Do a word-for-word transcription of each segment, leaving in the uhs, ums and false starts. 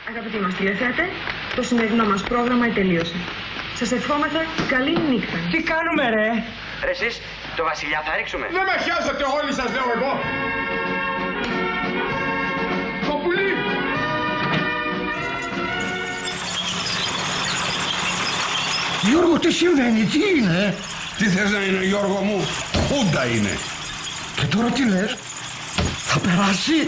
Αγαπητοί μας τηλεθέατε, το σημερινό μας πρόγραμμα τελείωσε. Σας ευχόμεθα καλή νύχτα. Τι κάνουμε ρε? Ρε εσείς, το βασιλιά θα ρίξουμε. Δεν με χιάζετε όλοι σας λέω εγώ. Το πουλί. Γιώργο, τι συμβαίνει, τι είναι? Τι θες να είναι, Γιώργο μου? Χούντα είναι. Και τώρα τι λες? Θα περάσει?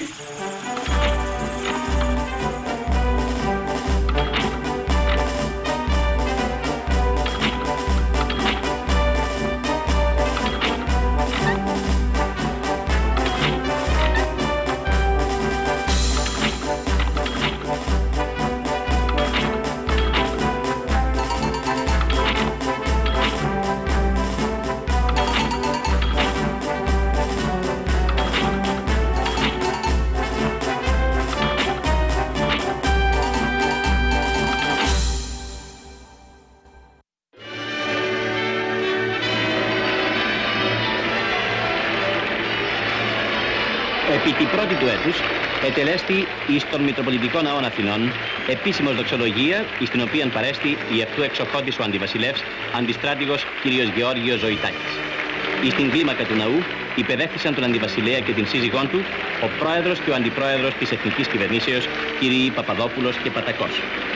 Επί την πρώτη του έτους ετελέστη εις των Μητροπολιτικών Ναών Αθηνών επίσημος δοξολογία, εις την οποίαν παρέστη η ευτού εξοχότης ο αντιβασιλεύς αντιστράτηγος κ. Γεώργιος Ζωητάκης. Εις την κλίμακα του ναού υπεδέχθησαν τον αντιβασιλέα και την σύζυγόν του ο πρόεδρος και ο αντιπρόεδρος της εθνικής κυβερνήσεως κ. Παπαδόπουλος και Πατακός.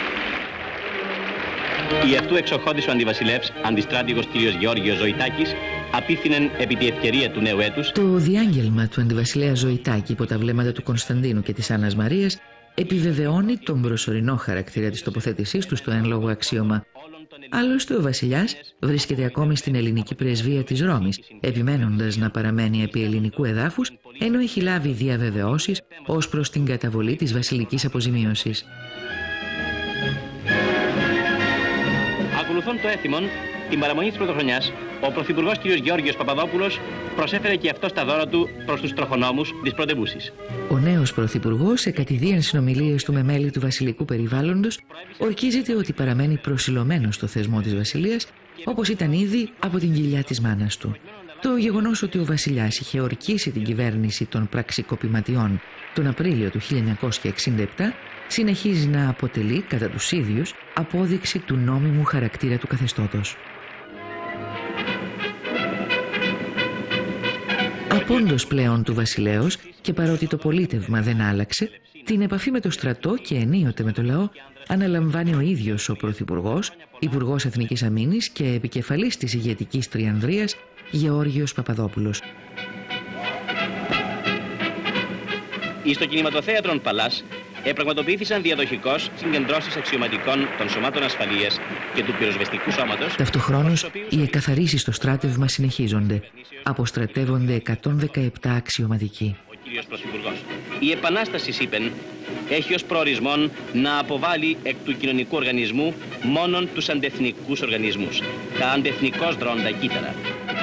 Η ευτού εξοχότης ο αντιβασιλεύς αντιστράτηγος κ. Γεώργιος Ζωητάκης απίθυνεν επί τη ευκαιρία του νέου έτους. Το διάγγελμα του αντιβασιλέα Ζωητάκη υπό τα βλέμματα του Κωνσταντίνου και της Άννας Μαρίας επιβεβαιώνει τον προσωρινό χαρακτήρα της τοποθέτησής του στο εν λόγω αξίωμα. Άλλωστε ο βασιλιάς βρίσκεται ακόμη στην ελληνική πρεσβεία της Ρώμης, επιμένοντας να παραμένει επί ελληνικού εδάφους, ενώ έχει λάβει διαβεβαιώσεις ως προς την καταβολή της βασιλικής αποζημίωσης. Ακολουθών το έθιμον, την παραμονή της πρωτοχρονιάς, ο Πρωθυπουργός κ. Γεώργιος Παπαδόπουλος προσέφερε και αυτό τα δώρα του προς τους τροχονόμους της πρωτεύουσης. Ο νέος Πρωθυπουργός, σε κατηδίαν συνομιλίες του με μέλη του βασιλικού περιβάλλοντος, ορκίζεται ότι παραμένει προσιλωμένος στο θεσμό της βασιλείας, όπως ήταν ήδη από την κοιλιά της μάνας του. Το γεγονός ότι ο βασιλιάς είχε ορκίσει την κυβέρνηση των πραξικοπηματιών τον Απρίλιο του χίλια εννιακόσια εξήντα επτά συνεχίζει να αποτελεί κατά τους ίδιους απόδειξη του νόμιμου χαρακτήρα του καθεστώτος. Απόντος πλέον του βασιλέως και παρότι το πολίτευμα δεν άλλαξε, την επαφή με το στρατό και ενίοτε με το λαό αναλαμβάνει ο ίδιος ο Πρωθυπουργός, Υπουργός Εθνικής Αμήνης και επικεφαλής της ηγετικής τριανδρίας Γεώργιος Παπαδόπουλος. Εις το κινηματοθέατρον Παλάς επραγματοποιήθησαν διαδοχικώς συγκεντρώσεις αξιωματικών των σωμάτων ασφαλείας και του πυροσβεστικού σώματος. Ταυτοχρόνως, οι εκαθαρίσεις στο στράτευμα συνεχίζονται. Αποστρατεύονται εκατόν δεκαεπτά αξιωματικοί. Ο κύριος Πρωθυπουργός. Η Επανάσταση, είπεν, έχει ως προορισμόν να αποβάλει εκ του κοινωνικού οργανισμού μόνον τους αντεθνικούς οργανισμούς, τα αντεθνικώς δρόντα κύτταρα.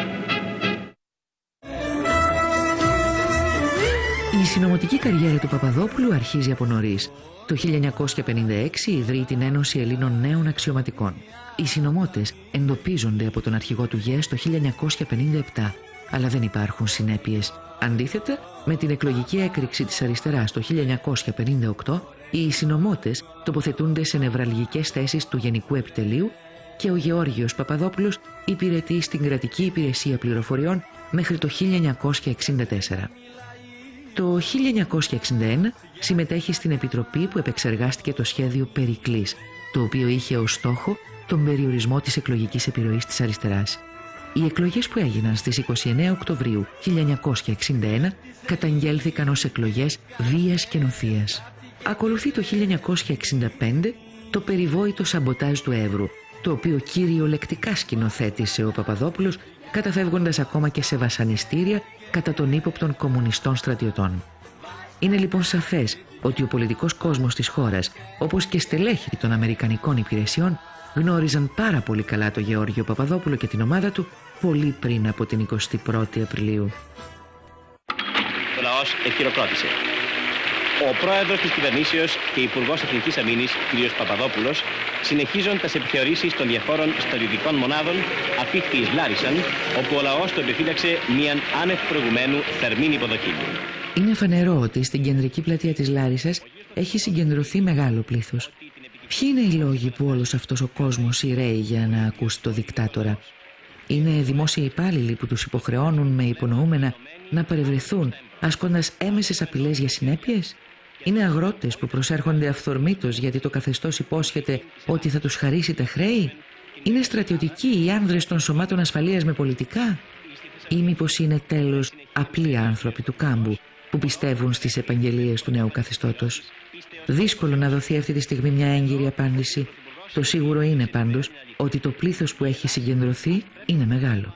Η συνωμοτική καριέρα του Παπαδόπουλου αρχίζει από νωρίς. Το χίλια εννιακόσια πενήντα έξι ιδρύει την Ένωση Ελλήνων Νέων Αξιωματικών. Οι συνωμότες εντοπίζονται από τον αρχηγό του ΓΕΣ το χίλια εννιακόσια πενήντα επτά, αλλά δεν υπάρχουν συνέπειες. Αντίθετα, με την εκλογική έκρηξη της αριστεράς το χίλια εννιακόσια πενήντα οκτώ, οι συνωμότες τοποθετούνται σε νευραλγικές θέσεις του Γενικού Επιτελείου και ο Γεώργιος Παπαδόπουλος υπηρετεί στην Κρατική Υπηρεσία Πληροφοριών μέχρι το χίλια εννιακόσια εξήντα τέσσερα. Το χίλια εννιακόσια εξήντα ένα συμμετέχει στην επιτροπή που επεξεργάστηκε το σχέδιο Περικλής, το οποίο είχε ως στόχο τον περιορισμό της εκλογικής επιρροής της αριστεράς. Οι εκλογές που έγιναν στις είκοσι εννέα Οκτωβρίου χίλια εννιακόσια εξήντα ένα καταγγέλθηκαν ως εκλογές βίας και νοθείας. Ακολουθεί το χίλια εννιακόσια εξήντα πέντε το περιβόητο σαμποτάζ του Εύρου, το οποίο κυριολεκτικά σκηνοθέτησε ο Παπαδόπουλος, καταφεύγοντας ακόμα και σε βασανιστήρια κατά των ύποπτων κομμουνιστών στρατιωτών. Είναι λοιπόν σαφές ότι ο πολιτικός κόσμος της χώρας, όπως και στελέχη των Αμερικανικών υπηρεσιών, γνώριζαν πάρα πολύ καλά τον Γεώργιο Παπαδόπουλο και την ομάδα του πολύ πριν από την εικοστή πρώτη Απριλίου. Το λαός εχειροκρότησε. Ο πρόεδρος της κυβερνήσεως και υπουργός Εθνικής Αμήνης, κ. Παπαδόπουλος, συνεχίζοντας επιθεωρήσεις των διαφόρων στρατιωτικών μονάδων, αφήχθη εις Λάρισαν, όπου ο λαός του επιφύλαξε μίαν άνευ προηγουμένου θερμήν υποδοχή. Είναι φανερό ότι στην κεντρική πλατεία της Λάρισσας έχει συγκεντρωθεί μεγάλο πλήθος. Ποιοι είναι οι λόγοι που όλος αυτός ο κόσμος σειραίει για να ακούσει το δικτάτορα? Είναι δημόσιοι υπάλληλοι που τους υποχρεώνουν με υπονοούμενα να παρευρεθούν, ασκώντας έμεσες απειλές για συνέπειες? Είναι αγρότες που προσέρχονται αυθορμήτως γιατί το καθεστώς υπόσχεται ότι θα τους χαρίσει τα χρέη? Είναι στρατιωτικοί οι άνδρες των σωμάτων ασφαλείας με πολιτικά? Ή μήπως είναι τέλος απλοί άνθρωποι του κάμπου που πιστεύουν στις επαγγελίες του νέου καθεστώτος? Δύσκολο να δοθεί αυτή τη στιγμή μια έγκυρη απάντηση. Το σίγουρο είναι πάντως ότι το πλήθος που έχει συγκεντρωθεί είναι μεγάλο.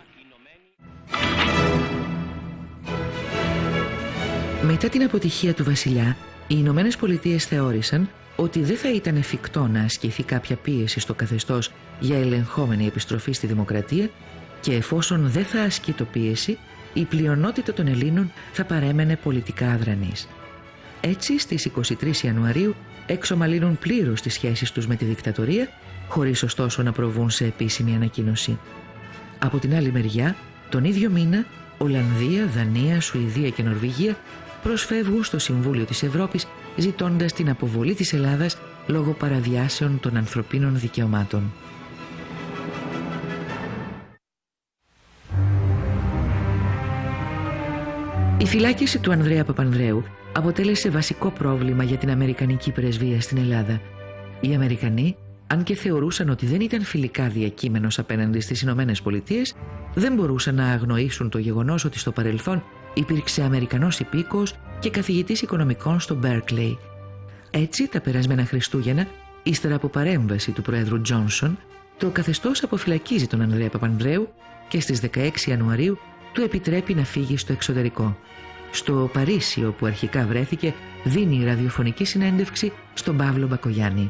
Μετά την αποτυχία του βασιλιά, οι Ηνωμένες Πολιτείες θεώρησαν ότι δεν θα ήταν εφικτό να ασκηθεί κάποια πίεση στο καθεστώς για ελεγχόμενη επιστροφή στη δημοκρατία και εφόσον δεν θα ασκεί το πίεση, η πλειονότητα των Ελλήνων θα παρέμενε πολιτικά αδρανής. Έτσι, στις είκοσι τρεις Ιανουαρίου εξομαλύνουν πλήρως τις σχέσεις τους με τη δικτατορία, χωρίς ωστόσο να προβούν σε επίσημη ανακοίνωση. Από την άλλη μεριά, τον ίδιο μήνα, Ολλανδία, Δανία, Σουηδία και Νορβηγία προσφεύγουν στο Συμβούλιο της Ευρώπης ζητώντας την αποβολή της Ελλάδας λόγω παραβιάσεων των ανθρωπίνων δικαιωμάτων. Η φυλάκιση του Ανδρέα Παπανδρέου αποτέλεσε βασικό πρόβλημα για την Αμερικανική πρεσβεία στην Ελλάδα. Οι Αμερικανοί, αν και θεωρούσαν ότι δεν ήταν φιλικά διακείμενος απέναντι στις Ηνωμένες Πολιτείες, δεν μπορούσαν να αγνοήσουν το γεγονός ότι στο παρελθόν υπήρξε Αμερικανός υπήκοος και καθηγητής οικονομικών στο Μπέρκλεϊ. Έτσι, τα περασμένα Χριστούγεννα, ύστερα από παρέμβαση του Προέδρου Τζόνσον, το καθεστώς αποφυλακίζει τον Ανδρέα Παπανδρέου και στις δεκαέξι Ιανουαρίου του επιτρέπει να φύγει στο εξωτερικό. Στο Παρίσι, όπου αρχικά βρέθηκε, δίνει ραδιοφωνική συνέντευξη στον Παύλο Μπακογιάννη.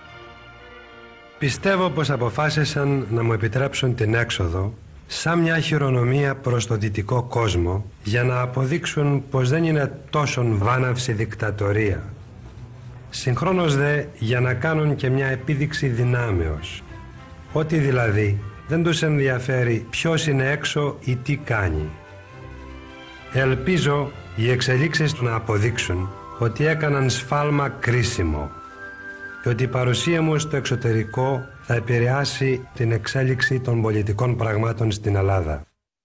Πιστεύω πως αποφάσισαν να μου επιτρέψουν την έξοδο σαν μια χειρονομία προς το δυτικό κόσμο για να αποδείξουν πως δεν είναι τόσο βάναυση δικτατορία. Συγχρόνως δε για να κάνουν και μια επίδειξη δυνάμεως. Ότι δηλαδή δεν τους ενδιαφέρει ποιος είναι έξω ή τι κάνει. Ελπίζω οι εξελίξεις να αποδείξουν ότι έκαναν σφάλμα κρίσιμο και ότι η παρουσία μου στο εξωτερικό θα επηρεάσει την εξέλιξη των πολιτικών πραγμάτων στην Ελλάδα.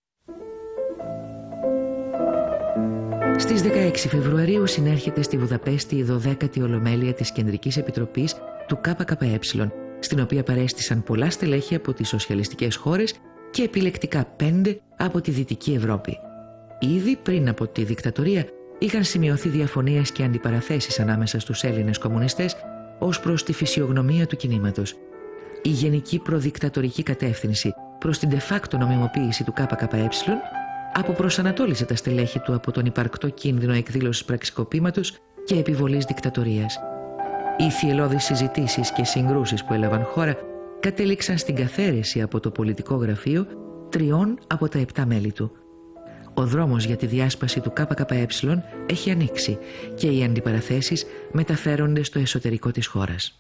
Στις δεκαέξι Φεβρουαρίου συνέρχεται στη Βουδαπέστη η δωδέκατη Ολομέλεια της Κεντρικής Επιτροπής του ΚΚΕ, στην οποία παρέστησαν πολλά στελέχη από τις σοσιαλιστικές χώρες και επιλεκτικά πέντε από τη Δυτική Ευρώπη. Ήδη πριν από τη δικτατορία είχαν σημειωθεί διαφωνίες και αντιπαραθέσεις ανάμεσα στους Έλληνες κομμουνιστές ως προς τη φυσιογνωμία του κινήματος. Η γενική προδικτατορική κατεύθυνση προς την de facto νομιμοποίηση του ΚΚΕ αποπροσανατόλισε τα στελέχη του από τον υπαρκτό κίνδυνο εκδήλωσης πραξικοπήματος και επιβολής δικτατορίας. Οι θυελλώδεις συζητήσεις και συγκρούσεις που έλαβαν χώρα κατέληξαν στην καθαίρεση από το πολιτικό γραφείο τριών από τα επτά μέλη του. Ο δρόμος για τη διάσπαση του ΚΚΕ έχει ανοίξει και οι αντιπαραθέσεις μεταφέρονται στο εσωτερικό της χώρας.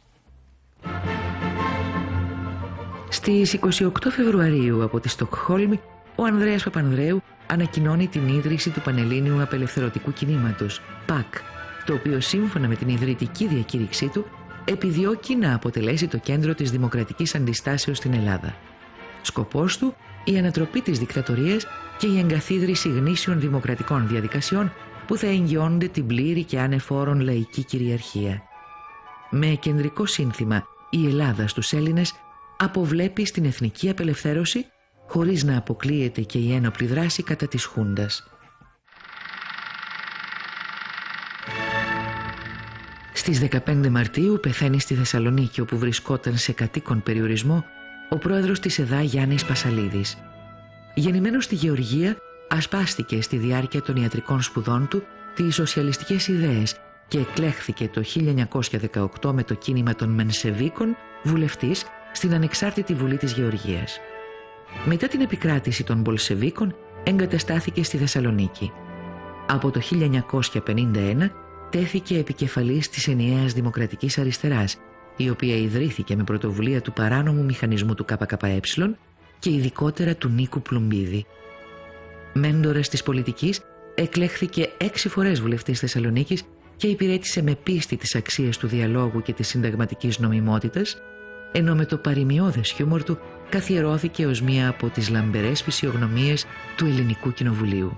Στις είκοσι οκτώ Φεβρουαρίου από τη Στοκχόλμη, ο Ανδρέας Παπανδρέου ανακοινώνει την ίδρυση του Πανελλήνιου Απελευθερωτικού Κινήματος, ΠΑΚ, το οποίο σύμφωνα με την ιδρυτική διακήρυξή του επιδιώκει να αποτελέσει το κέντρο της δημοκρατικής αντιστάσεως στην Ελλάδα. Σκοπός του η ανατροπή της δικτατορίας και η εγκαθίδρυση γνήσιων δημοκρατικών διαδικασιών που θα εγγυώνται την πλήρη και ανεφόρον λαϊκή κυριαρχία. Με κεντρικό σύνθημα «Η Ελλάδα στους Έλληνες» αποβλέπει στην εθνική απελευθέρωση χωρίς να αποκλείεται και η ένοπλη δράση κατά της Χούντας. Στις δεκαπέντε Μαρτίου πεθαίνει στη Θεσσαλονίκη, όπου βρισκόταν σε κατοίκον περιορισμό, ο πρόεδρος της ΕΔΑ Γιάννης Πασαλίδης. Γεννημένος στη Γεωργία, ασπάστηκε στη διάρκεια των ιατρικών σπουδών του τις σοσιαλιστικές ιδέες και εκλέχθηκε το χίλια εννιακόσια δεκαοκτώ με το κίνημα των Μενσεβίκων βουλευτής στην Ανεξάρτητη Βουλή της Γεωργίας. Μετά την επικράτηση των Μπολσεβίκων εγκαταστάθηκε στη Θεσσαλονίκη. Από το χίλια εννιακόσια πενήντα ένα τέθηκε επικεφαλής της ενιαίας Δημοκρατικής Αριστεράς, η οποία ιδρύθηκε με πρωτοβουλία του παράνομου μηχανισμού του ΚΚΕ και ειδικότερα του Νίκου Πλουμπίδη. Μέντορας της πολιτικής, εκλέχθηκε έξι φορές βουλευτής Θεσσαλονίκης και υπηρέτησε με πίστη τις αξίες του διαλόγου και της συνταγματικής νομιμότητας, ενώ με το παροιμιώδες χιούμορ του καθιερώθηκε ως μία από τις λαμπερές φυσιογνωμίες του Ελληνικού Κοινοβουλίου.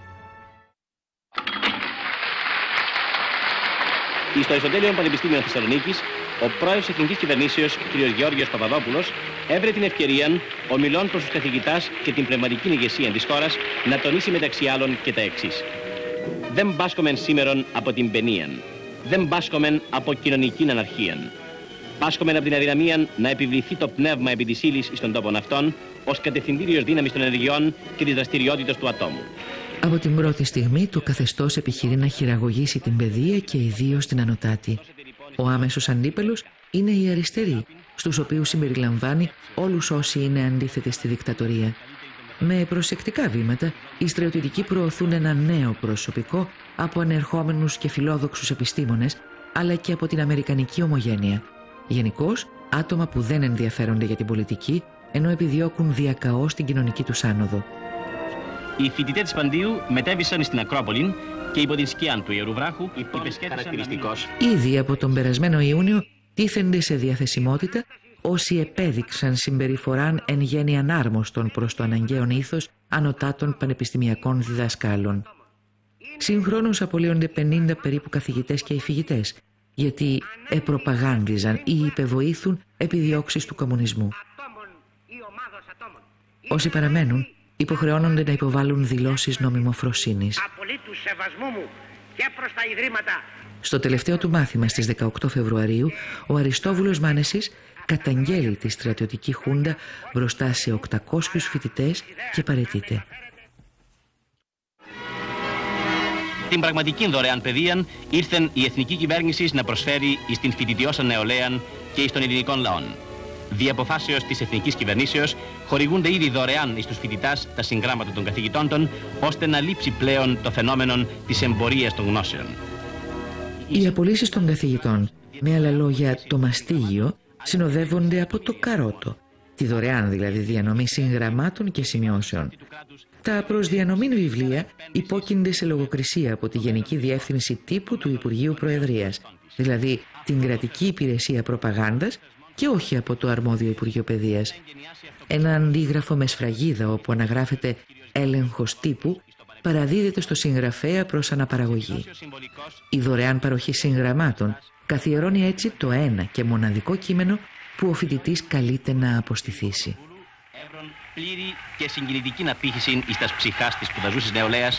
Στο Αριστοτέλειο Πανεπιστήμιο Θεσσαλονίκης, ο πρόεδρος της Εθνικής Κυβερνήσεως, κ. Γεώργιος Παπαδόπουλος, έβρε την ευκαιρία, ομιλών προς τους καθηγητάς και την πνευματική ηγεσία της χώρας, να τονίσει μεταξύ άλλων και τα εξής. Δεν πάσχομεν σήμερον από την παινίαν. Δεν πάσχομεν από κοινωνική αναρχία. Πάσχομεν από την αδυναμία να επιβληθεί το πνεύμα επί της ύλης στον τόπον αυτών, ως κατευθυντήριος δύναμης των ενεργειών και της δραστηριότητας του ατόμου. Από την πρώτη στιγμή το καθεστώς επιχειρεί να χειραγωγήσει την παιδεία και ιδίως την ανωτάτη. Ο άμεσος αντίπαλος είναι οι αριστεροί, στους οποίους συμπεριλαμβάνει όλους όσοι είναι αντίθετοι στη δικτατορία. Με προσεκτικά βήματα, οι στρατιωτικοί προωθούν ένα νέο προσωπικό από ανερχόμενους και φιλόδοξους επιστήμονες, αλλά και από την αμερικανική ομογένεια. Γενικώς, άτομα που δεν ενδιαφέρονται για την πολιτική, ενώ επιδιώκουν διακαώς την κοινωνική τους άνοδο. Οι φοιτητές της Παντίου μετέβησαν στην Ακρόπολη και υπό την σκιά του Ιερού Βράχου χαρακτηριστικός. Ήδη από τον περασμένο Ιούνιο τίθενται σε διαθεσιμότητα όσοι επέδειξαν συμπεριφοράν εν γέννη ανάρμοστον προς το αναγκαίον ήθος ανωτάτων πανεπιστημιακών διδασκάλων. Συγχρόνως απολύονται πενήντα περίπου καθηγητές και υφηγητές, γιατί επροπαγάνδιζαν ή υπεβοήθουν επιδιώξεις του κομμουνισμού. Όσοι παραμένουν, υποχρεώνονται να υποβάλουν δηλώσεις νομιμοφροσύνης. Απολύτου σεβασμού μου και προς τα ιδρύματα. Στο τελευταίο του μάθημα στις δεκαοκτώ Φεβρουαρίου, ο Αριστόβουλος Μάνεσης καταγγέλει τη στρατιωτική χούντα μπροστά σε οκτακόσιους φοιτητές και παραιτείται. Την πραγματική δωρεάν παιδείαν ήρθεν η εθνική κυβέρνηση να προσφέρει εις την φοιτητιώσα νεολαίαν και εις των ελληνικών λαών. Δι' αποφάσεως της εθνικής κυβερνήσεως χορηγούνται ήδη δωρεάν εις τους φοιτητάς τα συγγράμματα των καθηγητών των, ώστε να λείψει πλέον το φαινόμενο της εμπορίας των γνώσεων. Οι απολύσεις των καθηγητών, με άλλα λόγια το μαστίγιο, συνοδεύονται από το καρότο, τη δωρεάν δηλαδή διανομή συγγραμμάτων και σημειώσεων. Τα προς διανομήν βιβλία υπόκεινται σε λογοκρισία από τη Γενική Διεύθυνση Τύπου του Υπουργείου Προεδρίας, δηλαδή την Κρατική Υπηρεσία Προπαγάνδας, και όχι από το αρμόδιο Υπουργείο Παιδείας. Ένα αντίγραφο με σφραγίδα όπου αναγράφεται «έλεγχος τύπου» παραδίδεται στο συγγραφέα προς αναπαραγωγή. Η δωρεάν παροχή συγγραμμάτων καθιερώνει έτσι το ένα και μοναδικό κείμενο που ο φοιτητής καλείται να αποστηθήσει. Εύρων πλήρη και συγκινητική απήχηση εις τας ψυχάς της σπουδαζούσης νεολαίας.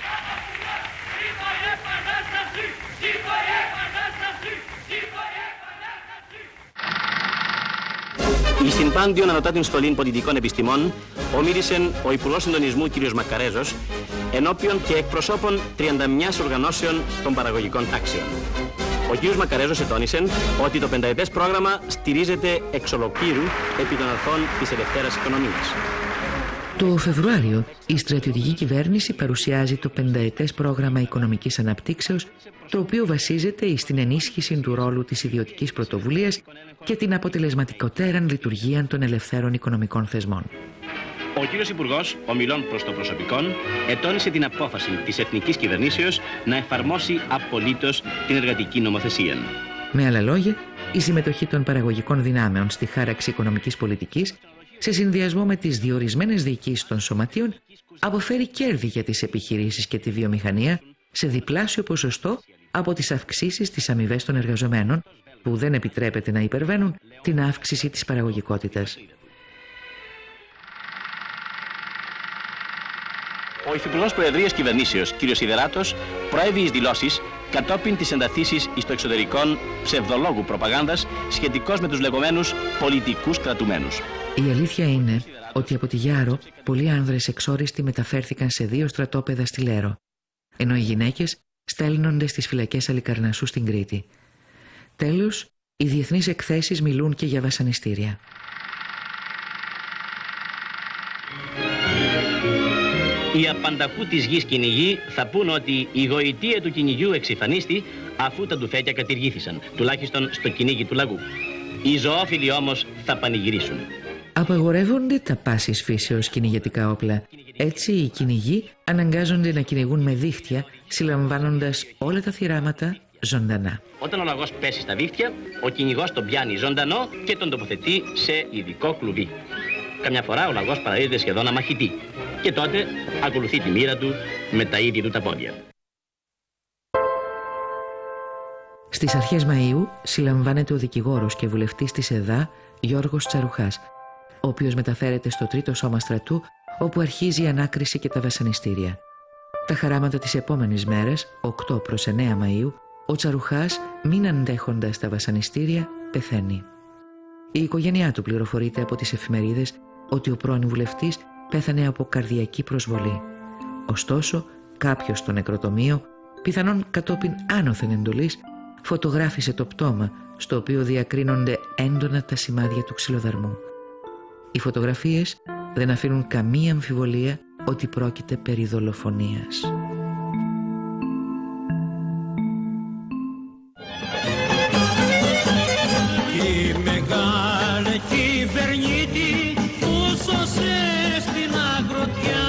Εις την πάντιον ανωτάτην σχολήν πολιτικών επιστημών ομίλησεν ο Υπουργός Συντονισμού κ. Μακαρέζος ενώπιον και εκπροσώπων τριάντα μια οργανώσεων των παραγωγικών τάξεων. Ο κ. Μακαρέζος ετώνησε ότι το πενταετές πρόγραμμα στηρίζεται εξ ολοκλήρου επί των αρχών της ελευθέρας οικονομίας. Το Φεβρουάριο, η στρατιωτική κυβέρνηση παρουσιάζει το πενταετές πρόγραμμα οικονομικής αναπτύξεως, το οποίο βασίζεται στην ενίσχυση του ρόλου της ιδιωτικής πρωτοβουλίας και την αποτελεσματικότεραν λειτουργία των ελευθέρων οικονομικών θεσμών. Ο κύριος Υπουργός, ομιλών προς το προσωπικό, ετώνησε την απόφαση της εθνικής κυβερνήσεως να εφαρμόσει απολύτως την εργατική νομοθεσία. Με άλλα λόγια, η συμμετοχή των παραγωγικών δυνάμεων στη χάραξη οικονομικής πολιτικής, σε συνδυασμό με τις διορισμένες διοικήσεις των σωματείων, αποφέρει κέρδη για τις επιχειρήσεις και τη βιομηχανία σε διπλάσιο ποσοστό από τις αυξήσεις της αμοιβές των εργαζομένων, που δεν επιτρέπεται να υπερβαίνουν την αύξηση της παραγωγικότητας. Ο Υφυπουργός Προεδρίας Κυβερνήσεως, κ. Σιδεράτος, προέβη εις δηλώσεις κατόπιν της ενταθήσεις εις το εξωτερικών ψευδολόγου προπαγάνδας σχετικώς με τους λεγόμενους πολιτικούς κρατουμένους. Η αλήθεια είναι ότι από τη Γιάρο πολλοί άνδρες εξόριστοι μεταφέρθηκαν σε δύο στρατόπεδα στη Λέρο, ενώ οι γυναίκες στέλνονται στις φυλακές Αλικαρνασσού στην Κρήτη. Τέλος, οι διεθνείς εκθέσεις μιλούν και για βασανιστήρια. Οι απανταχού της γης κυνηγοί θα πούν ότι η γοητεία του κυνηγιού εξυφανίστη αφού τα τουφέκια κατηργήθησαν, τουλάχιστον στο κυνήγι του λαγού. Οι ζωόφιλοι όμως θα πανηγυρίσουν. Απαγορεύονται τα πάσης φύσεως κυνηγετικά όπλα. Έτσι οι κυνηγοί αναγκάζονται να κυνηγούν με δίχτυα, συλλαμβάνοντας όλα τα θυράματα, ζωντανά. Όταν ο λαγός πέσει στα δίχτυα, ο κυνηγός τον πιάνει ζωντανό και τον τοποθετεί σε ειδικό κλουβί. Καμιά φορά ο λαγός παραδίδεται σχεδόν αμαχητή και τότε ακολουθεί τη μοίρα του με τα ίδια του τα πόδια. Στις αρχές Μαΐου συλλαμβάνεται ο δικηγόρος και βουλευτής της ΕΔΑ Γιώργος Τσαρουχάς, ο οποίος μεταφέρεται στο τρίτο σώμα στρατού, όπου αρχίζει η ανάκριση και τα βασανιστήρια. Τα χαράματα της επόμενης μέρας, οκτώ προς εννέα Μαΐου, ο Τσαρουχάς, μην αντέχοντας τα βασανιστήρια, πεθαίνει. Η οικογένειά του πληροφορείται από τις εφημερίδες ότι ο πρώην βουλευτής πέθανε από καρδιακή προσβολή. Ωστόσο, κάποιος στο νεκροτομείο, πιθανόν κατόπιν άνωθεν εντολής, φωτογράφησε το πτώμα, στο οποίο διακρίνονται έντονα τα σημάδια του ξυλοδαρμού. Οι φωτογραφίες δεν αφήνουν καμία αμφιβολία ότι πρόκειται περί δολοφονίας. Η μεγάλη κυβερνήτη που σώσε στην αγροτιά.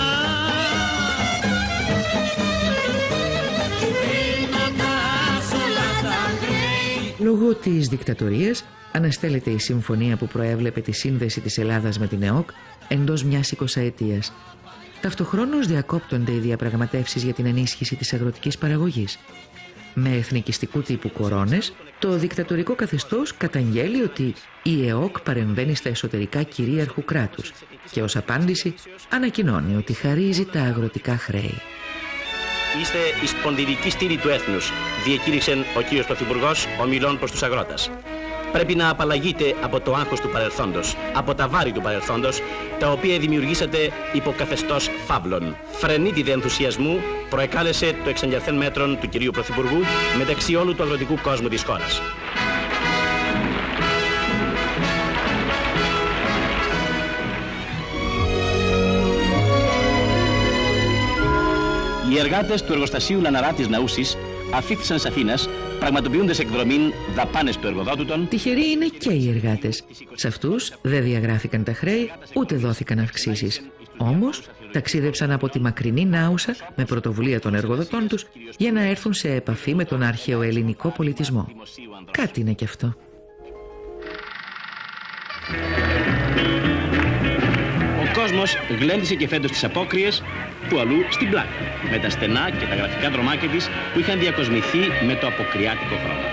Λόγω της δικτατορίας αναστέλλεται η συμφωνία που προέβλεπε τη σύνδεση της Ελλάδας με την ΕΟΚ εντός μιας εικοσαετίας. Ταυτοχρόνως διακόπτονται οι διαπραγματεύσεις για την ενίσχυση της αγροτικής παραγωγής. Με εθνικιστικού τύπου κορώνες, το δικτατορικό καθεστώς καταγγέλει ότι η ΕΟΚ παρεμβαίνει στα εσωτερικά κυρίαρχου κράτους και ως απάντηση ανακοινώνει ότι χαρίζει τα αγροτικά χρέη. Είστε η σπονδυλική στήλη του έθνους, διεκήρυξε ο κύριος Πρωθυπουργός ομιλών προς τους αγρότες. Πρέπει να απαλλαγείτε από το άγχος του παρελθόντος, από τα βάρη του παρελθόντος, τα οποία δημιουργήσατε υπό καθεστώς φαύλων. Φρενίτιδε ενθουσιασμού προεκάλεσε το εξαγγελθέν μέτρων του κυρίου Πρωθυπουργού μεταξύ όλου του αγροτικού κόσμου της χώρας. Οι εργάτες του εργοστασίου Λαναρά της Ναούσης αφήχθησαν σε Αθήνας, πραγματοποιούνται εκδρομήν δαπάνες του εργοδότου των. Τυχεροί είναι και οι εργάτες. Σε αυτούς δεν διαγράφηκαν τα χρέη, ούτε δόθηκαν αυξήσεις. Όμως ταξίδεψαν από τη μακρινή Νάουσα με πρωτοβουλία των εργοδοτών τους για να έρθουν σε επαφή με τον αρχαιοελληνικό πολιτισμό. Κάτι είναι κι αυτό. Ο κόσμος γλέντισε και φέτος τις απόκριες του αλλού στην πλάτη, με τα στενά και τα γραφικά δρομάκια της που είχαν διακοσμηθεί με το αποκριάτικο χρώμα.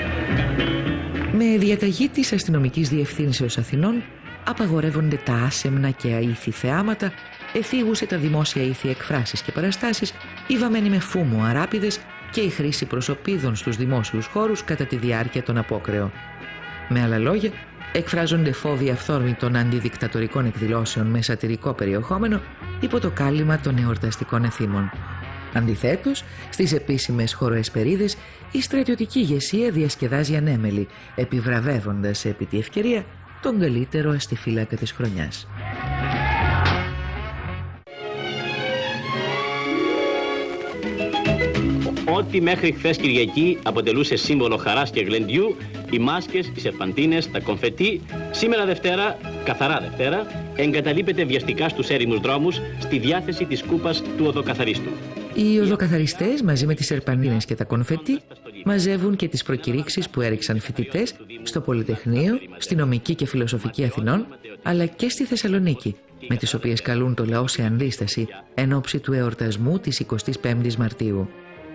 Με διαταγή της Αστυνομικής Διευθύνσεως Αθηνών απαγορεύονται τα άσεμνα και αήθη θεάματα, εφήγουσε τα δημόσια ήθη εκφράσεις και παραστάσεις, οι βαμμένοι με φούμο αράπηδες και η χρήση προσωπίδων στους δημόσιους χώρους κατά τη διάρκεια των απόκρεων. Με άλλα λόγια, εκφράζονται φόβοι αυθόρμητων αντιδικτατορικών εκδηλώσεων με σατυρικό περιεχόμενο υπό το κάλυμα των εορταστικών εθήμων. Αντιθέτως, στις επίσημες χωροεσπερίδες η στρατιωτική ηγεσία διασκεδάζει ανέμελη, επιβραβεύοντας επί τη ευκαιρία τον καλύτερο αστιφύλακα της χρονιάς. Ό,τι μέχρι χθες Κυριακή αποτελούσε σύμβολο χαράς και γλεντιού, οι μάσκες, οι σερπαντίνες, τα κομφετί, σήμερα Δευτέρα, καθαρά Δευτέρα, εγκαταλείπεται βιαστικά στους έρημους δρόμους στη διάθεση της κούπας του οδοκαθαρίστου. Οι οδοκαθαριστές μαζί με τις σερπαντίνες και τα κονφετί μαζεύουν και τις προκηρύξεις που έριξαν φοιτητές στο Πολυτεχνείο, στη Νομική και Φιλοσοφική Αθηνών, αλλά και στη Θεσσαλονίκη, με τις οποίες καλούν το λαό σε αντίσταση εν ώψη του εορτασμού της εικοστής πέμπτης Μαρτίου.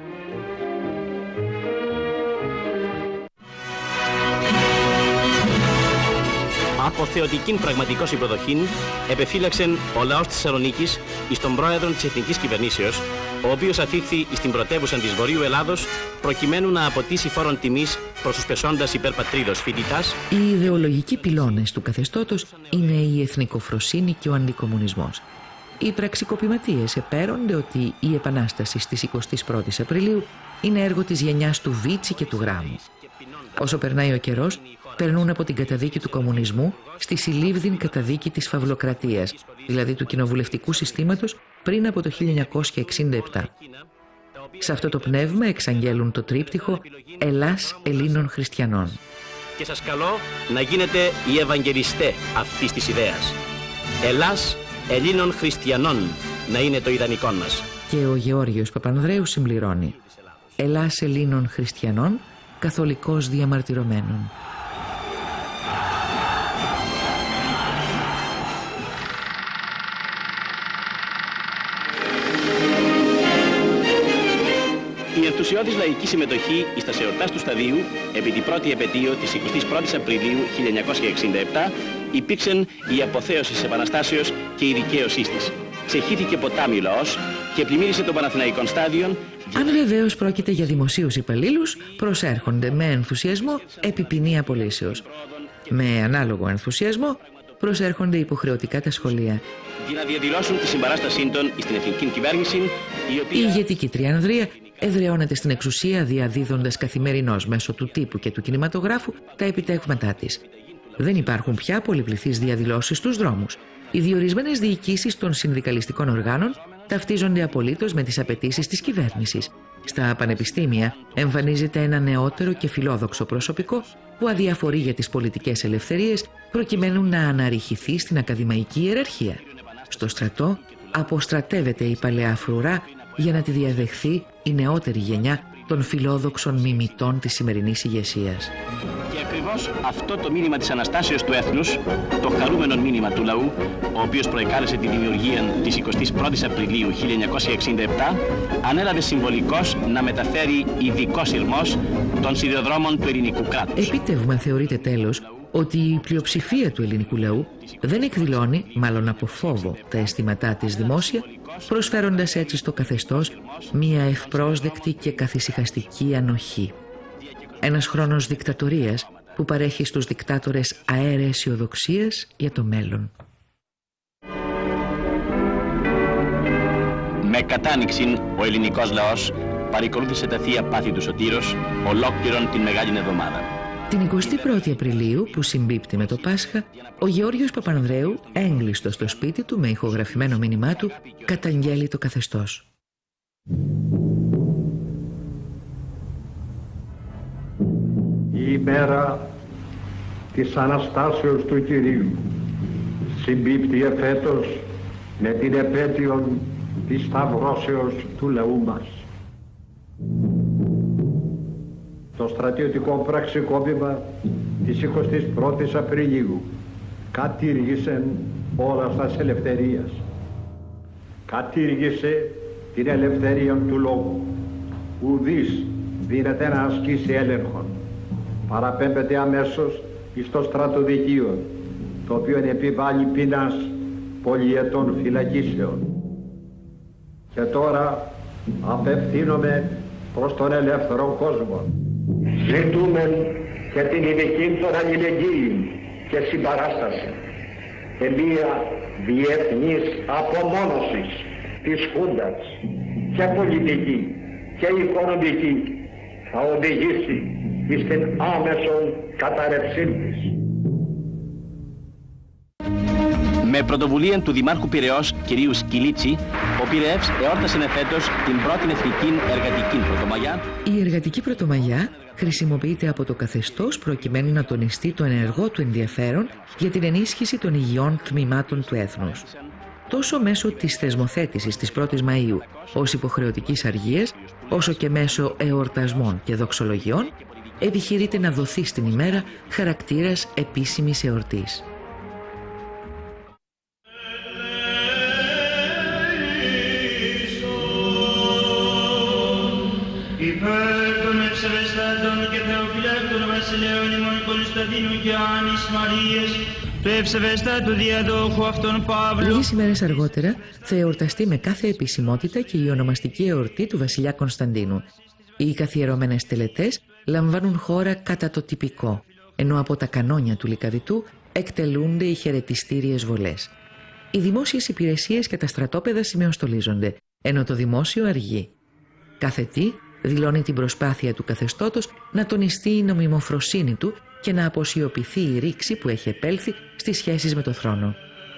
Από θεωτικήν πραγματικός υποδοχήν επεφύλαξεν ο λαός της Θεσσαλονίκης εις τον πρόεδρο της Εθνικής Κυβερνήσεως, ο οποίος αφήχθη εις την πρωτεύουσα της Βορείου Ελλάδος προκειμένου να αποτίσει φόρον τιμής προς τους πεσόντας υπερπατρίδος φοιτητάς. Οι ιδεολογικοί πυλώνες του καθεστώτος είναι η εθνικοφροσύνη και ο αντικομμουνισμός. Οι πραξικοπηματίες επέρονται ότι η Επανάσταση στις εικοστή πρώτη Απριλίου είναι έργο της γενιάς του Βίτσι και του Γράμμου. Όσο περνάει ο καιρός, περνούν από την καταδίκη του κομμουνισμού στη συλλήβδην καταδίκη της φαυλοκρατίας, δηλαδή του κοινοβουλευτικού συστήματος πριν από το χίλια εννιακόσια εξήντα επτά. Σε αυτό το πνεύμα εξαγγέλουν το τρίπτυχο «Ελλάς Ελλήνων Χριστιανών». Και σας καλώ να γίνετε οι ευαγγελιστέ αυτής της ιδέας. Ελλάς Ελλήνων Χριστιανών να είναι το ιδανικό μας. Και ο Γεώργιος Παπανδρέου συμπληρώνει: Ελλάς Ελλήνων Χριστιανών, καθολικός διαμαρτυρωμένων. Η ενθουσιώδης λαϊκή συμμετοχή στα εορτάς του Σταδίου επί την πρώτη επετείο της εικοστής πρώτης Απριλίου χίλια εννιακόσια εξήντα επτά υπήρξαν η αποθέωση της Επαναστάσεως και η δικαίωσής της. Ξεχύθηκε ποτάμι ο λαός και πλημμύρισε το Παναθηναϊκό Στάδιον. Αν βεβαίως πρόκειται για δημοσίους υπαλλήλους, προσέρχονται με ενθουσιασμό επί ποινή απολύσεως. Με ανάλογο ενθουσιασμό προσέρχονται υποχρεωτικά τα σχολεία. Για να διαδηλώσουν τη συμπαράστασή των στην εθνική κυβέρνηση, η οποία... Η ηγετική τριανδρία εδραιώνεται στην εξουσία διαδίδοντας καθημερινώς μέσω του τύπου και του κινηματογράφου τα επιτεύγματά της. Δεν υπάρχουν πια πολυπληθείς διαδηλώσεις στους δρόμους. Οι διορισμένες διοικήσεις των συνδικαλιστικών οργάνων ταυτίζονται απολύτως με τις απαιτήσεις της κυβέρνησης. Στα πανεπιστήμια εμφανίζεται ένα νεότερο και φιλόδοξο προσωπικό που αδιαφορεί για τις πολιτικές ελευθερίες προκειμένου να αναρριχηθεί στην ακαδημαϊκή ιεραρχία. Στο στρατό αποστρατεύεται η παλαιά φρουρά για να τη διαδεχθεί η νεότερη γενιά των φιλόδοξων μιμητών της σημερινής ηγεσίας. Και ακριβώς αυτό το μήνυμα της Αναστάσεως του έθνους, το χαρούμενο μήνυμα του λαού, ο οποίος προεκάλεσε τη δημιουργία της εικοστής πρώτης Απριλίου χίλια εννιακόσια εξήντα επτά, ανέλαβε συμβολικώς να μεταφέρει ειδικός ηρμός των σιδηροδρόμων του ελληνικού κράτους. Επίτευγμα θεωρείται τέλος ότι η πλειοψηφία του ελληνικού λαού δεν εκδηλώνει, μάλλον από φόβο, τα αισθήματά της δημόσια, προσφέροντας έτσι στο καθεστώς μία ευπρόσδεκτη και καθησυχαστική ανοχή. Ένας χρόνος δικτατορίας που παρέχει στους δικτάτορες αέρα αισιοδοξίας για το μέλλον. Με κατάνοιξην ο ελληνικός λαός παρακολούθησε τα θεία πάθη του Σωτήρος ολόκληρον την Μεγάλη Εβδομάδα. Την εικοστή πρώτη Απριλίου, που συμπίπτει με το Πάσχα, ο Γεώργιος Παπανδρέου, έγκλειστος στο σπίτι του με ηχογραφημένο μήνυμά του, καταγγέλει το καθεστώς. Η ημέρα της Αναστάσεως του Κυρίου συμπίπτει εφέτος με την επέτειο της Σταυρώσεως του λαού μας. Το στρατιωτικό πραξικόπημα της εικοστής πρώτης Απριλίου κατήργησε όλα στα ελευθερίας. Κατήργησε την ελευθερία του λόγου. Ουδής δίνεται να ασκήσει έλεγχον. Παραπέμπεται αμέσως στο στρατοδικείο, το οποίο επιβάλλει ποινάς πολυετών φυλακίσεων. Και τώρα απευθύνομαι προς τον ελεύθερο κόσμο. Ζητούμε και την ειδική των αλληλεγγύη και συμπαράσταση και μία διεθνής απομόνωσης της Χούντας και πολιτική και οικονομική θα οδηγήσει στην άμεσον καταρρευσή της. Με πρωτοβουλία του Δημάρχου Πειραιώς, κ. Σκυλίτσι, ο Πειραιεύς εόρτασε εφέτος την πρώτη εθνική εργατική πρωτομαγιά. Η εργατική πρωτομαγιά χρησιμοποιείται από το καθεστώς προκειμένου να τονιστεί το ενεργό του ενδιαφέρον για την ενίσχυση των υγιών τμήματων του έθνους. Τόσο μέσω της θεσμοθέτησης της πρώτης Μαΐου ως υποχρεωτικής αργίας, όσο και μέσω εορτασμών και δοξολογιών, επιχειρείται να δοθεί στην ημέρα χαρακτήρας επίσημης εορτής. Υπέρ των ευσεβεστάτων και θεοφυλάκτων βασιλέων ημών Κωνσταντίνου και Άννης Μαρίας, του ευσεβεστάτου διαδόχου αυτών Παύλου. Λίγες ημέρες αργότερα θα εορταστεί με κάθε επισημότητα και η ονομαστική εορτή του βασιλιά Κωνσταντίνου. Οι καθιερωμένες τελετές λαμβάνουν χώρα κατά το τυπικό, ενώ από τα κανόνια του Λυκαβητού εκτελούνται οι χαιρετιστήριες βολές. Οι δημόσιες υπηρεσίες και τα στρατόπεδα σημεοστολίζονται, ενώ το δημόσιο αργεί. Κάθε τι δηλώνει την προσπάθεια του καθεστώτος να τονιστεί η νομιμοφροσύνη του και να αποσιωπηθεί η ρήξη που έχει επέλθει στις σχέσεις με το θρόνο.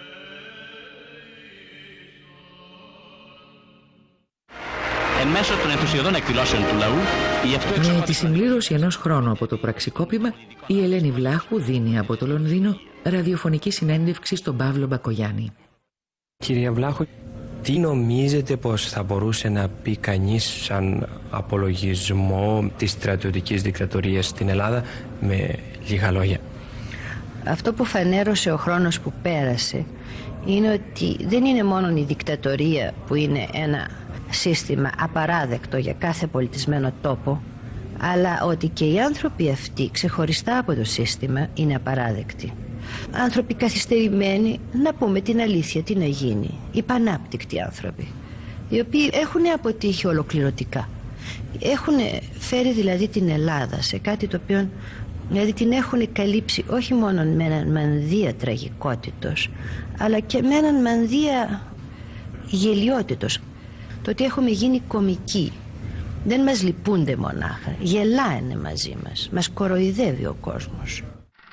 Εν μέσω των ενθουσιωδών εκδηλώσεων του λαού, η αυτοεξοχώτηση... Με τη συμπλήρωση ενός χρόνου από το πραξικόπημα, η Ελένη Βλάχου δίνει από το Λονδίνο ραδιοφωνική συνέντευξη στον Παύλο Μπακογιάννη. Κυρία Βλάχου, Τι νομίζετε πως θα μπορούσε να πει κανείς σαν απολογισμό της στρατιωτικής δικτατορίας στην Ελλάδα με λίγα λόγια? Αυτό που φανέρωσε ο χρόνος που πέρασε είναι ότι δεν είναι μόνο η δικτατορία που είναι ένα σύστημα απαράδεκτο για κάθε πολιτισμένο τόπο, αλλά ότι και οι άνθρωποι αυτοί ξεχωριστά από το σύστημα είναι απαράδεκτοι. Άνθρωποι καθυστερημένοι, να πούμε την αλήθεια, τι να γίνει, υπανάπτυκτοι άνθρωποι, οι οποίοι έχουν αποτύχει ολοκληρωτικά. Έχουν φέρει δηλαδή την Ελλάδα σε κάτι το οποίο, δηλαδή την έχουν καλύψει όχι μόνο με έναν μανδύα τραγικότητος, αλλά και με έναν μανδύα γελιότητος. Το ότι έχουμε γίνει κομικοί, δεν μας λυπούνται μονάχα, γελάνε μαζί μας, μας κοροϊδεύει ο κόσμος.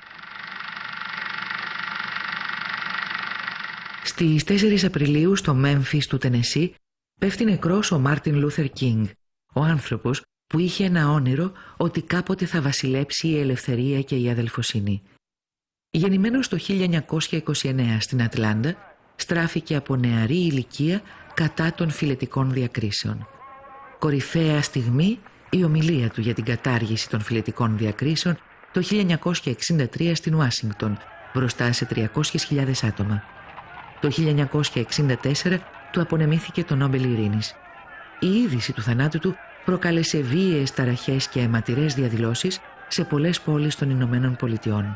Στις τέσσερις Απριλίου στο Μέμφις του Τενεσί πέφτει νεκρός ο Μάρτιν Λούθερ Κίνγκ, ο άνθρωπος που είχε ένα όνειρο ότι κάποτε θα βασιλέψει η ελευθερία και η αδελφοσύνη. Γεννημένος το χίλια εννιακόσια είκοσι εννέα στην Ατλάντα, στράφηκε από νεαρή ηλικία κατά των φιλετικών διακρίσεων. Κορυφαία στιγμή η ομιλία του για την κατάργηση των φιλετικών διακρίσεων το χίλια εννιακόσια εξήντα τρία στην Ουάσιγκτον, μπροστά σε τριακόσιες χιλιάδες άτομα. Το χίλια εννιακόσια εξήντα τέσσερα του απονεμήθηκε το Νόμπελ Ειρήνης. Η είδηση του θανάτου του προκάλεσε βίαιες ταραχές και αιματηρές διαδηλώσεις σε πολλές πόλεις των Ηνωμένων Πολιτειών.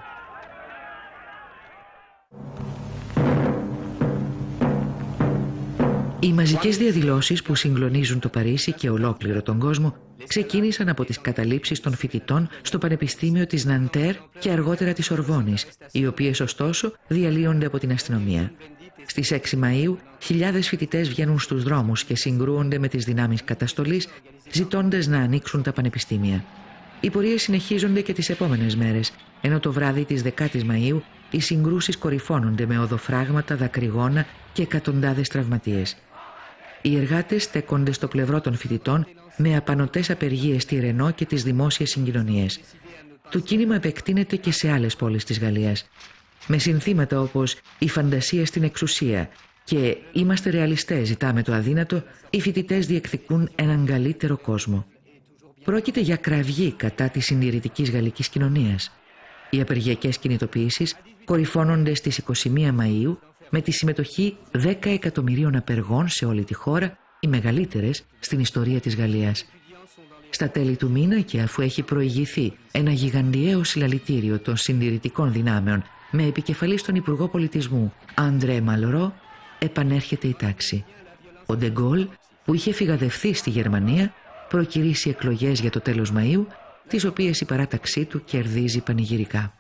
Οι μαζικές διαδηλώσεις που συγκλονίζουν το Παρίσι και ολόκληρο τον κόσμο ξεκίνησαν από τις καταλήψεις των φοιτητών στο Πανεπιστήμιο της Ναντέρ και αργότερα της Ορβόνης, οι οποίες ωστόσο διαλύονται από την αστυνομία. Στις έξι Μαΐου, χιλιάδες φοιτητές βγαίνουν στους δρόμους και συγκρούονται με τις δυνάμεις καταστολής, ζητώντας να ανοίξουν τα πανεπιστήμια. Οι πορείες συνεχίζονται και τις επόμενες μέρες, ενώ το βράδυ της δεκάτης Μαΐου οι συγκρούσεις κορυφώνονται με οδοφράγματα, δακρυγόνα και εκατοντάδες τραυματίες. Οι εργάτες στέκονται στο πλευρό των φοιτητών με απανωτές απεργίες στη Ρενό και τις δημόσιες συγκοινωνίες. Το κίνημα επεκτείνεται και σε άλλες πόλεις της Γαλλίας, με συνθήματα όπως «Η φαντασία στην εξουσία» και «Είμαστε ρεαλιστές, ζητάμε το αδύνατο», οι φοιτητές διεκδικούν έναν καλύτερο κόσμο. Πρόκειται για κραυγή κατά της συντηρητικής γαλλικής κοινωνίας. Οι απεργιακές κινητοποιήσεις κορυφώνονται στις είκοσι μία Μαΐου με τη συμμετοχή δέκα εκατομμυρίων απεργών σε όλη τη χώρα, οι μεγαλύτερες στην ιστορία της Γαλλίας. Στα τέλη του μήνα και αφού έχει προηγηθεί ένα γιγαντιαίο συλλαλητήριο των συντηρητικών δυνάμεων με επικεφαλή στον Υπουργό Πολιτισμού Αντρέ Μαλρό, επανέρχεται η τάξη. Ο Ντε Γκόλ, που είχε φυγαδευθεί στη Γερμανία, προκηρύσσει εκλογές για το τέλος Μαΐου, τις οποίες η παράταξή του κερδίζει πανηγυρικά.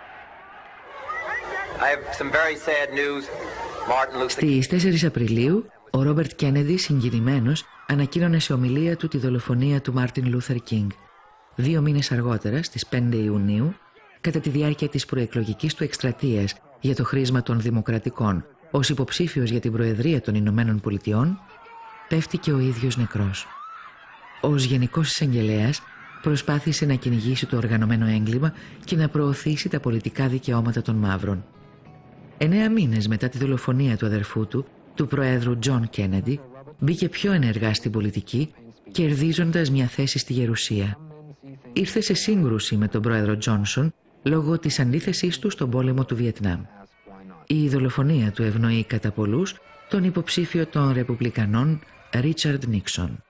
Στις τέσσερις Απριλίου, ο Ρόμπερτ Κέννεντι, συγκινημένος, ανακοίνωνε σε ομιλία του τη δολοφονία του Μάρτιν Λούθερ Κίνγκ. Δύο μήνες αργότερα, στις πέντε Ιουνίου, κατά τη διάρκεια της προεκλογικής του εκστρατείας για το χρήσμα των Δημοκρατικών ως υποψήφιος για την Προεδρία των Ηνωμένων Πολιτειών, πέφτει και ο ίδιος νεκρός. Ως Γενικός Εισαγγελέας προσπάθησε να κυνηγήσει το οργανωμένο έγκλημα και να προωθήσει τα πολιτικά δικαιώματα των μαύρων. Εννέα μήνες μετά τη δολοφονία του αδερφού του, του Προέδρου Τζον Κέννεντι, μπήκε πιο ενεργά στην πολιτική, κερδίζοντας μια θέση στη Γερουσία. Ήρθε σε σύγκρουση με τον Πρόεδρο Τζόνσον λόγω της αντίθεσής του στον πόλεμο του Βιετνάμ. Η δολοφονία του ευνοεί κατά πολλούς τον υποψήφιο των Ρεπουμπλικανών Ρίτσαρντ Νίξον.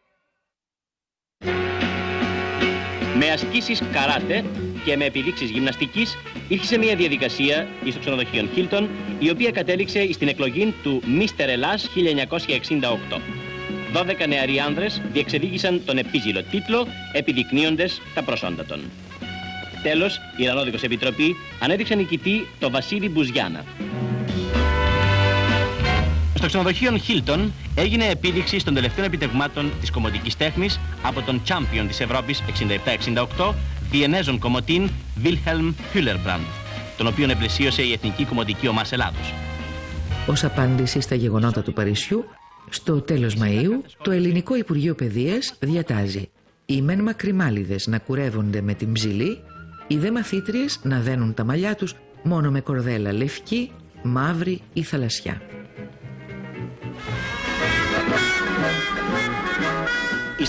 Με ασκήσεις καράτε και με επιδείξεις γυμναστικής ήρθε μια διαδικασία στο ξενοδοχείο Χίλτον, η οποία κατέληξε στην εκλογή του Μίστερ Ελλάς χίλια εννιακόσια εξήντα οκτώ. δώδεκα νεαροί άνδρες διεξεδίκησαν τον επίζηλο τίτλο, επιδεικνύοντες τα προσόντα των. Τέλος, η Ιρανόδικος Επιτροπή ανέδειξε νικητή το Βασίλη Μπουζιάνα. Στο ξενοδοχείο Χίλτον έγινε επίδειξη των τελευταίων επιτευγμάτων της κομμωτικής τέχνης από τον τσάμπιον της Ευρώπης εξήντα επτά εξήντα οκτώ, Βιενέζον κομμωτήν Βίλχελμ Χιούλερμπραντ, τον οποίον επλαισίωσε η Εθνική Κομμωτική Ομάς Ελλάδος. Ως απάντηση στα γεγονότα του Παρισιού, στο τέλος Μαΐου, το Ελληνικό Υπουργείο Παιδείας διατάζει οι μεν μακριμάλιδες να κουρεύονται με την ψηλή, οι δε μαθήτριες να δένουν τα μαλλιά τους μόνο με κορδέλα λευκή, μαύρη ή θαλασσιά.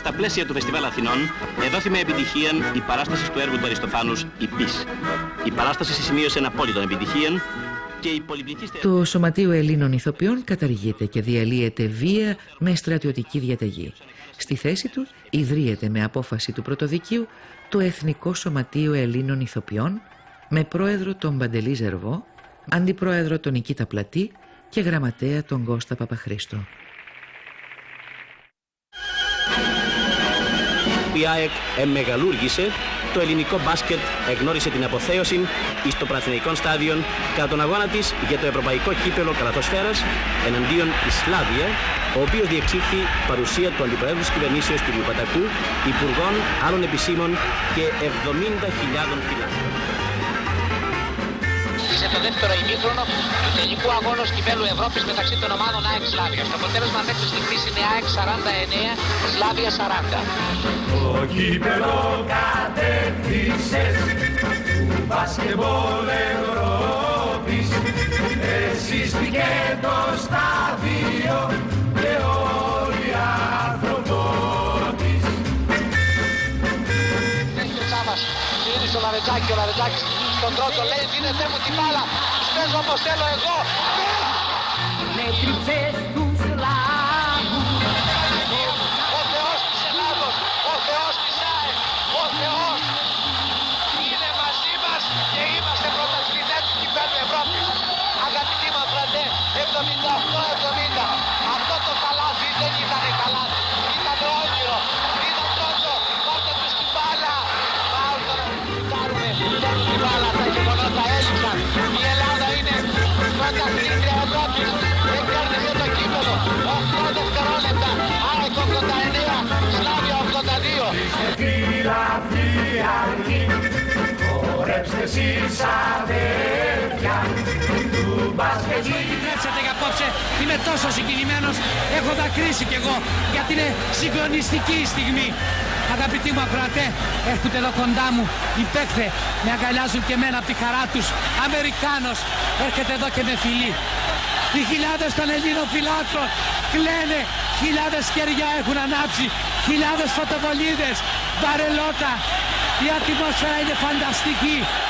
Στα πλαίσια του Φεστιβάλ Αθηνών εδόθη με επιτυχία η παράσταση του έργου του Αριστοφάνους «Η Πις». Η παράσταση σημείωσε απόλυτον επιτυχία και η πολυπληθής... Το Σωματείο Ελλήνων Ηθοποιών καταργείται και διαλύεται βία με στρατιωτική διαταγή. Στη θέση του ιδρύεται με απόφαση του Πρωτοδικείου το Εθνικό Σωματείο Ελλήνων Ηθοποιών με πρόεδρο τον Παντελή Ζερβό, αντιπρόεδρο τον Νικήτα Πλατή και γραμματέα τον Κώστα Παπαχρήστο. Η ΑΕΚ εμεγαλούργησε, το ελληνικό μπάσκετ εγνώρισε την αποθέωση εις το Παναθηναϊκό στάδιον κατά τον αγώνα της για το ευρωπαϊκό κύπελο καλαθοσφαίρας εναντίον της Σλάβια, ο οποίος διεξήχθη παρουσία του Αντιπροέδρου της Κυβερνήσεως κ. Πατακού, υπουργών, άλλων επισήμων και εβδομήντα χιλιάδων φιλάθλων. Σε το δεύτερο ημίχρονο του τελικού αγώνα κυπέλου Ευρώπης μεταξύ των ομάδων ΑΕΚ Σλάβια. Το αποτέλεσμα μέχρι στιγμής είναι ΑΕΚ σαράντα εννέα, Σλάβια σαράντα. Το κύπελο κατέκτησες του μπάσκετμπολ Ευρώπης. Εσύστηκε το στάδιο και όλοι οι ανθρωπότης. Έχει ο Τσάβας, γυρίζει στο Λαρετζάκη, ο Λαρετζάκης στον τρόπο λέει δίνετε μου την μπάλα, τους παίζω όπως θέλω εγώ. Με τριψές τους λάβους. Ο Θεός της Ελλάδος, ο Θεός της ΑΕΚ, ο Θεός είναι μαζί μας και είμαστε πρωταθλητές του κυπέλλου Ευρώπης. Αγαπητοί μας βραντέ, εβδομήντα οκτώ εβδομήντα. Αυτό το καλάθι δεν ήταν καλάθι, ήταν όνειρο. Ήταν πρώτο, πάρτε τους την μπάλα. Πάρτε να πάρουμε, παίρνουν την μπάλα, τα γεγονότα έλειψαν. Η Ελλάδα είναι πρωταθλήτρια Ευρώπης. Εκέρδισε το κύπελλο, οκτώ δευτερόλεπτα. ΑΕΚ ογδόντα εννέα, Σλάβια ογδόντα δύο. Χορέψτε εσείς αδέρφια του μπάσκετ. Μου επιτρέψετε για απόψε, είμαι τόσο συγκινημένος, έχω δακρύσει κι εγώ, γιατί είναι συγκλονιστική η στιγμή. Αγαπητοί μου ακροατέ, έρχονται εδώ κοντά μου οι παίκτες, με αγκαλιάζουν και εμένα από τη χαρά τους. Αμερικάνος έρχεται εδώ και με φιλεί. Οι χιλιάδες των Ελλήνων φιλάτρων κλαίνε, χιλιάδες κεριά έχουν ανάψει, χιλιάδες φωτοβολίδες, βαρελότα. Η ατμόσφαιρα είναι φανταστική.